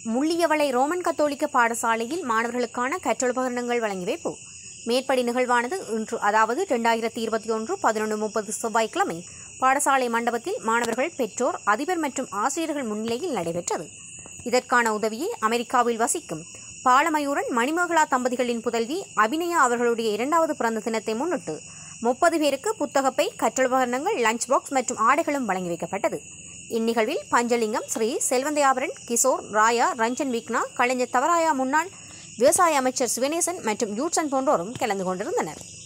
Mulliyavalai Roman கத்தோலிக்க பாடசாலையில் மாணவர்களுக்கான கற்றலுபகரணங்கள் வழங்கி வைப்பு. மேற்படி நிகழ்வானது இன்று அதாவது 2021 11:30 செவ்வாய்க்கிழமை பாடசாலை மண்டபத்தில் மாணவர்கள், பெற்றோர், அதிபர் மற்றும் ஆசிரியர்கள் முன்னிலையில் நடைபெற்றது. இதற்கான உதவியை அமெரிக்காவில் வசிக்கும் பாலமயூரன் மணிமேகலா தம்பதிகளின் புதல்வி அபிநயா அவர்களுடைய 2வது பிறந்த தினத்தை முன்னிட்டு 30 பேருக்கு புத்தகப்பை, கற்றலுபகரணங்கள், லஞ்ச் பாக்ஸ் மற்றும் ஆடைகளும் வழங்கி வைக்கப்பட்டது. இந்நிகழ்வில் பஞ்சலிங்கம், ஸ்ரீ செல்வந்தையாபரன், கிஷோர், ராயா, ரஞ்சன் விக்னா, கலைஞர் தவராயா, முன்னாள் விவசாய அமைச்சர் சிவனேசன் மற்றும் யூட்சன் போன்றோரும் கலந்து கொண்டிருந்தனர்.